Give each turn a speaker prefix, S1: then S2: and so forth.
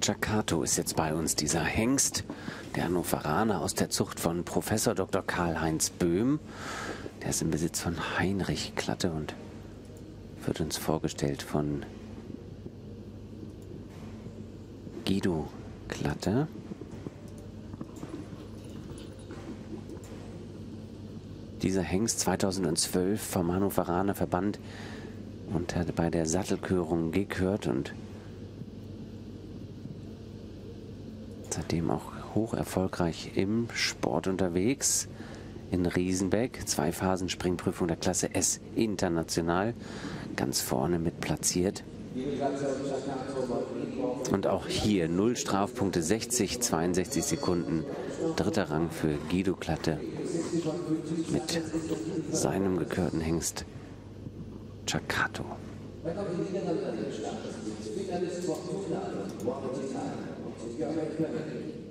S1: Czaccato ist jetzt bei uns, dieser Hengst, der Hannoveraner aus der Zucht von Professor Dr. Karl-Heinz Böhm. Der ist im Besitz von Heinrich Klatte und wird uns vorgestellt von Guido Klatte. Dieser Hengst 2012 vom Hannoveraner Verband und hat bei der Sattelkörung gekürt und seitdem auch hoch erfolgreich im Sport unterwegs. In Riesenbeck, 2-Phasen-Springprüfung der Klasse S international, ganz vorne mit platziert. Und auch hier 0 Strafpunkte, 62 Sekunden, dritter Rang für Guido Klatte mit seinem gekürten Hengst Czaccato.
S2: Ja,